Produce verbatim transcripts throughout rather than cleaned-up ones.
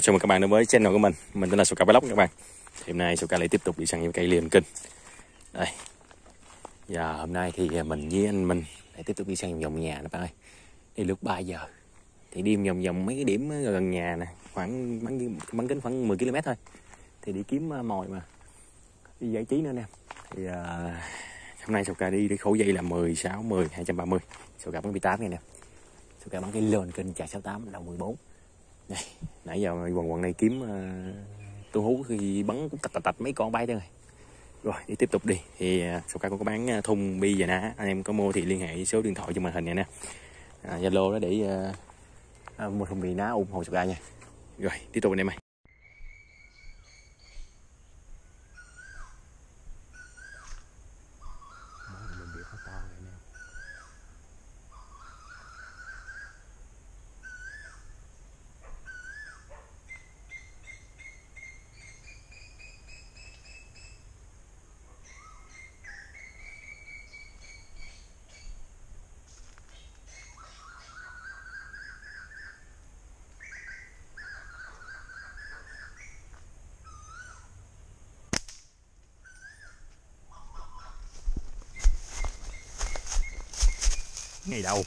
chào mừng các bạn đến với channel của mình. Mình tên là Soka Vlog các bạn. Thì hôm nay Soka lại tiếp tục đi săn những cây liền kinh. Đây. Giờ hôm nay thì mình với anh mình lại tiếp tục đi săn vòng vòng nhà các bạn ơi. Đi lúc ba giờ. Thì đi vòng vòng mấy cái điểm gần nhà nè, khoảng bắn bắn kính khoảng mười ki lô mét thôi. Thì đi kiếm mồi mà. Đi giải trí nữa nè. Thì uh, hôm nay Soka đi đi khẩu dây là mười, sáu, mười, hai trăm ba mươi. Soka bắn B tám này nè. Soka bắn cái lên kênh chà sáu tám đầu mười bốn. Này, nãy giờ quần quần này kiếm uh, tôi hú khi bắn cũng tạch tạch tạch mấy con bay thôi. Rồi đi tiếp tục đi. Thì uh, Soka cũng có bán thùng bi và ná, anh em có mua thì liên hệ số điện thoại trên màn hình này nè, Zalo uh, đó để uh, uh, mua thùng bi ná ủng hộ Soka nha. Rồi tiếp tục anh em ơi. Ngày đầu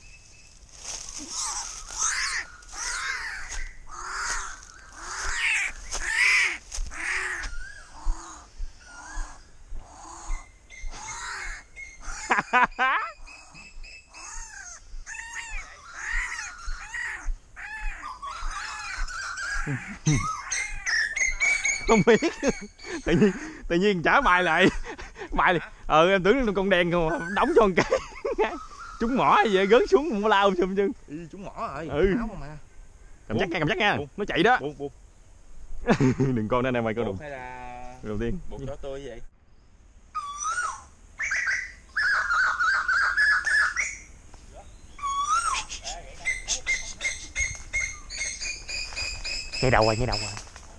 không biết tự nhiên tự nhiên trả bài lại bài lại. Ờ em tưởng con đen không đóng cho một cái trúng mỏ hay vậy, gớt xuống không có lao xùm chứ. Trúng mỏ rồi. Ừ. Mà. Cầm chắc nha, cầm chắc nha. Buông. Nó chạy đó. Buông, buông. Đừng con đây mày con đụng. Hay là đầu tiên. Buộc cho tôi vậy. Ngay đầu rồi, ngay đầu rồi.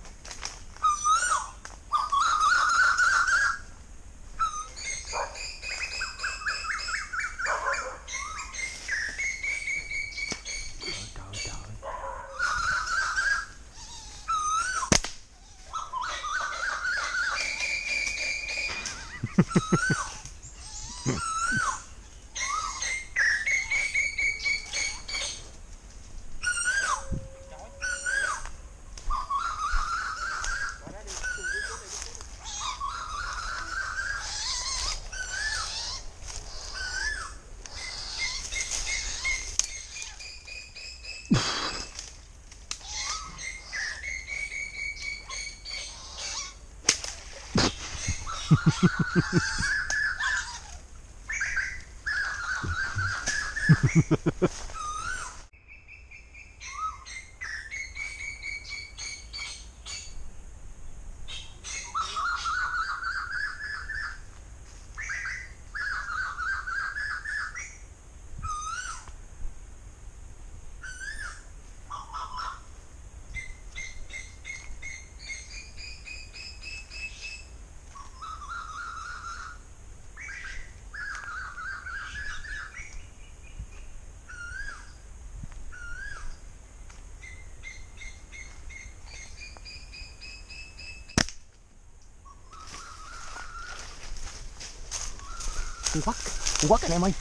Con quắc, con quắc anh em ơi.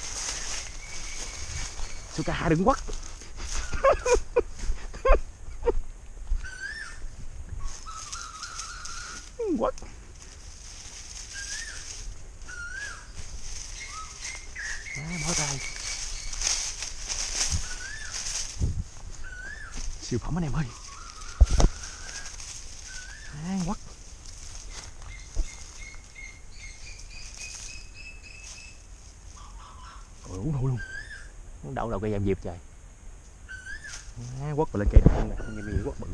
Soka đừng quắc. Quắc. À, bỏ tay. Siêu phẩm anh em ơi. À, quắc. Ôi uống thôi luôn. Uống đậu đầu cây giam diệp trời. À, quất vào lên cây này, không như quất bự.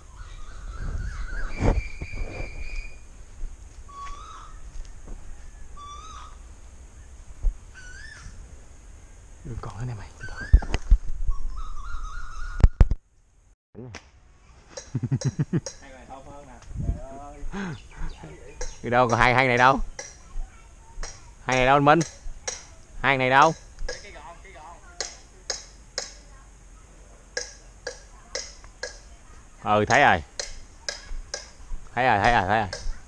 Đừng còn nữa nè mày. Đi đâu còn hai hai này đâu? Hai này đâu anh Minh? Hai này đâu? Ừ thấy rồi, thấy rồi thấy rồi thấy rồi.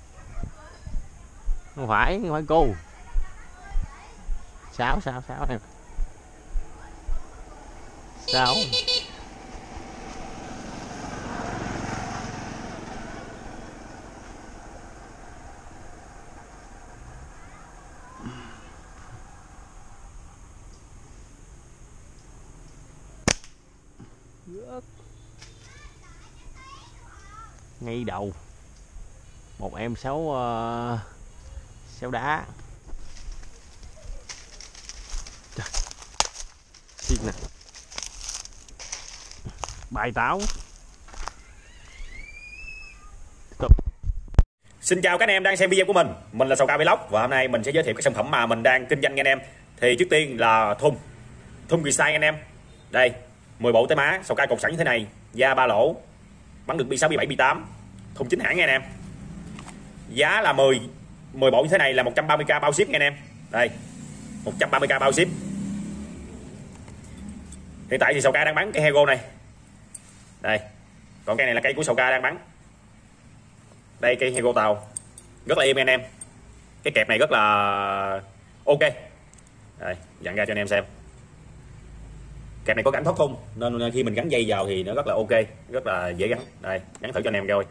Không phải, không phải cô. Sáu sáu sáu em. Sáu. Ngay đầu. Một em sáu uh, sáu đá. Trời. Xiên nè. Bài táo. Xin chào các anh em đang xem video của mình. Mình là Sầu Ca Vlog và hôm nay mình sẽ giới thiệu các sản phẩm mà mình đang kinh doanh nha anh em. Thì trước tiên là thun. Thun Resize anh em. Đây, mười bộ tay má, Sầu Ca cột sẵn như thế này, da ba lỗ. Bắn được bi sáu, bi bảy, bi tám. Thun chính hãng nha anh em. Giá là mười mười bộ như thế này là một trăm ba mươi k bao ship nha anh em. Đây, một trăm ba mươi k bao ship. Hiện tại thì Sầu Ca đang bán cây Hero này. Đây. Còn cây này là cây của Sầu Ca đang bán. Đây cây Hero tàu rất là êm anh em. Cái kẹp này rất là ok. Đây, dặn ra cho anh em xem. Kẹp này có gắn thoát thun nên khi mình gắn dây vào thì nó rất là ok, rất là dễ gắn. Đây, gắn thử cho anh em coi.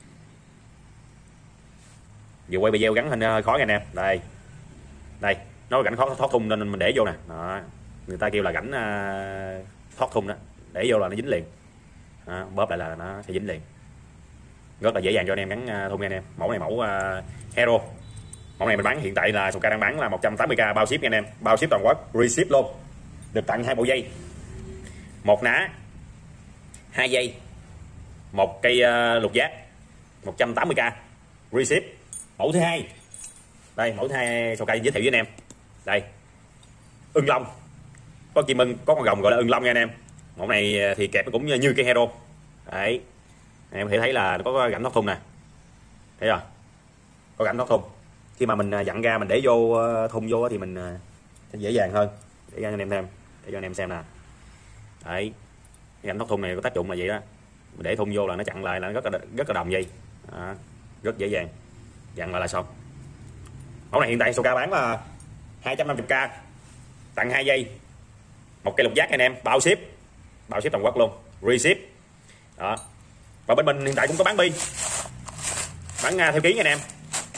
Vừa quay video gắn hình hơi khó nha anh em. Đây. Đây, nó gắn thoát thoát thun nên mình để vô nè. Đó. Người ta kêu là gắn uh, thoát thun đó, để vô là nó dính liền. Đó, bóp lại là nó sẽ dính liền. Rất là dễ dàng cho anh em gắn thun nha anh em. Mẫu này mẫu uh, Hero. Mẫu này mình bán hiện tại là Sầu Ca đang bán là một trăm tám mươi k bao ship nha anh em. Bao ship toàn quốc, free ship luôn. Được tặng hai bộ dây. Một ná, hai dây, một cây uh, lục giác, một trăm tám mươi k free ship. Mẫu thứ hai. Đây, mẫu thứ hai Sầu Ca giới thiệu với anh em. Đây. Ưng Long. Có chim ưng, có con rồng gọi là ưng long nha anh em. Mẫu này thì kẹp cũng như cây Hero. Đấy. Anh em có thể thấy là có gãnh thoát thun nè. Thấy chưa? Có gãnh thoát thun. Khi mà mình dặn ra mình để vô thun vô thì mình sẽ dễ dàng hơn. Để cho anh em xem, để cho anh em xem nè. Đấy. Gãnh thoát thun này có tác dụng là vậy đó. Mình để thun vô là nó chặn lại là rất là rất là đồng dây. Đó. Rất dễ dàng. Dặn lại là xong. Mẫu này hiện tại Sầu Ca bán là hai trăm năm mươi k. Tặng hai dây. Một cây lục giác anh em, bao ship. Bao ship toàn quốc luôn, free ship. Đó. Và bên mình hiện tại cũng có bán bi. Bán uh, theo ký nha anh em.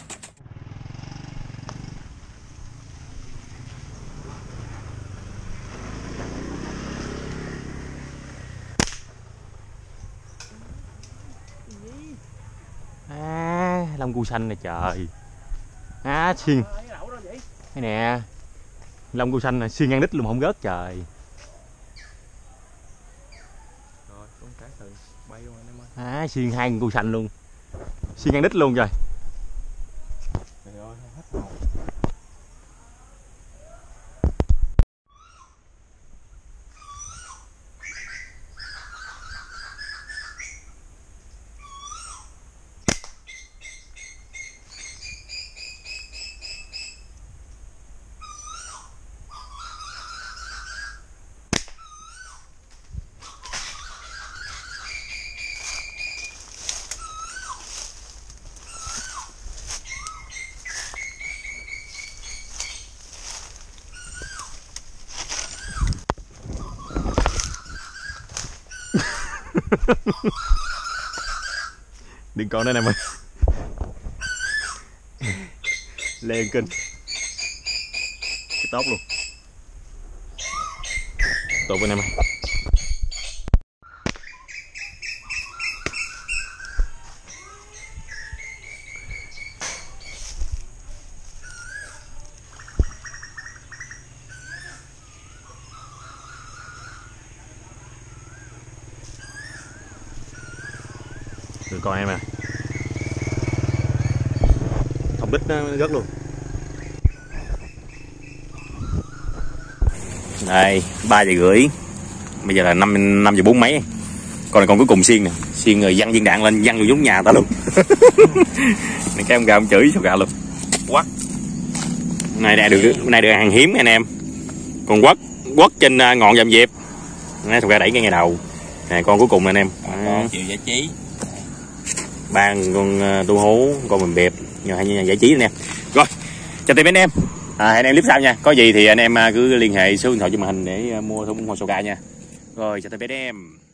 À, lông cu xanh này trời. Á, à, xiên. Đây nè. Lông cu xanh này xiên ngang đít luôn không rớt trời. À, xiên hai con cu xanh luôn. Xiên ngang đít luôn rồi. Đừng còn đây nè mày. Lên kinh. Cái tốt luôn. Tốt bên em ơi. Được coi em à. Không đít nó rớt luôn. Đây, ba giờ rưỡi. Bây giờ là năm năm giờ bốn mấy. Con này con cuối cùng xiên nè, xiên rồi văng viên đạn lên, văng vô giống nhà ta luôn. Này cái ông gà ông chửi sao gà luôn. Quất. Này đã được này được hàng hiếm anh em. Còn quất, quất trên ngọn dầm dẹp. Này Sầu Ca đẩy cái ngày đầu. Nè con cuối cùng nè anh em. Con chịu giải trí. Ba con tu hú, con mềm bẹp, nhờ hai giải trí anh em. Rồi, chào tạm biệt anh em. À, hẹn em clip sau nha. Có gì thì anh em cứ liên hệ số điện thoại trên màn hình để mua thùng Hosoka nha. Rồi, chào tạm biệt anh em.